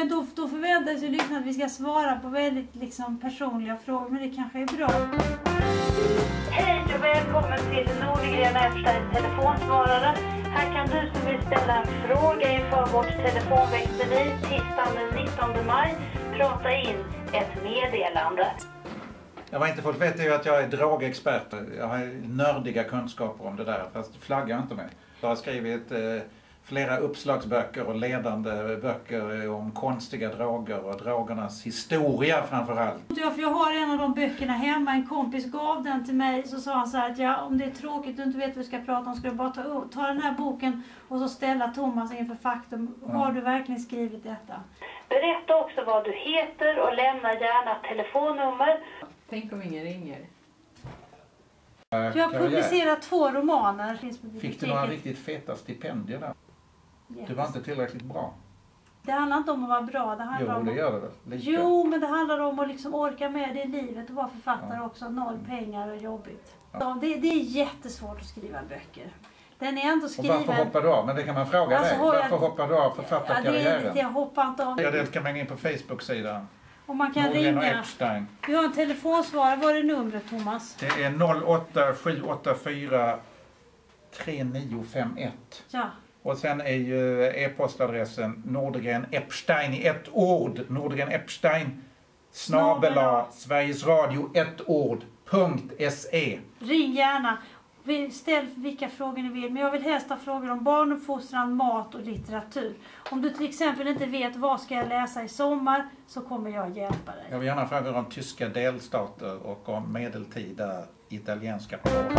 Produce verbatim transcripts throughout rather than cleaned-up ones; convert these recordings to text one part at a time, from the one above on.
men då, då förväntar sig lyssnarna att vi ska svara på väldigt liksom, personliga frågor, men det kanske är bra. Hej och välkommen till Nordgren Epsteins telefonsvarare. Här kan du som vill ställa en fråga inför vårt telefonväxteri tisdagen den nittonde maj prata in ett meddelande. Jag var inte folk vet ju att jag är drogexpert. Jag har nördiga kunskaper om det där, fast det flaggar inte med. Jag har skrivit eh, flera uppslagsböcker och ledande böcker om konstiga droger och drogernas historia framförallt. Ja, för jag har en av de böckerna hemma. En kompis gav den till mig, så sa han så här att ja, om det är tråkigt och du inte vet vad vi ska prata om, ska du bara ta, ta den här boken och så ställa Thomas inför faktum. Ja. Har du verkligen skrivit detta? Berätta också vad du heter och lämna gärna telefonnummer. Tänk om ingen ringer. Jag har publicerat två romaner. Fick du några riktigt feta stipendier där? Yes. Du var inte tillräckligt bra. Det handlar inte om att vara bra. Det handlar jo, om det att... gör det väl. Lite. Jo, men det handlar om att liksom orka med det i livet och vara författare ja. också. Noll pengar och jobbigt. Ja. Det, det är jättesvårt att skriva böcker. Den är ändå skriven... Och varför hoppar du av? Men det kan man fråga alltså, dig. Varför jag... hoppar du av författarkarriären? Ja, det är, jag hoppar inte av. Ja, det kan man gå in på Facebook-sidan. Och man kan Nordgren ringa. Epstein. Vi har en telefonsvarare. Vad är numret, Thomas? Det är noll åtta sju åtta fyra tre nio fem ett. Ja. Och sen är ju e-postadressen Nordgren Epstein i ett ord. Nordgren Epstein snabel-a Sveriges Radio ett ord punkt se. Ring gärna. Ställ vilka frågor ni vill. Men jag vill helst ha frågor om barnuppfostran, mat och litteratur. Om du till exempel inte vet vad ska jag läsa i sommar, så kommer jag hjälpa dig. Jag vill gärna fråga om tyska delstater och om medeltida italienska porr.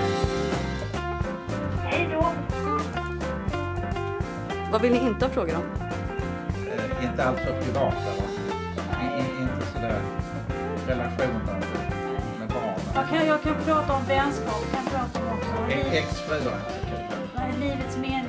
Hej då! Vad vill ni inte ha frågor om? Eh, inte allt för privata. I, inte sådär relationer med barn. Jag kan, jag kan prata om vänskap. Jag kan prata om också. Ex-fruar. Livets mening.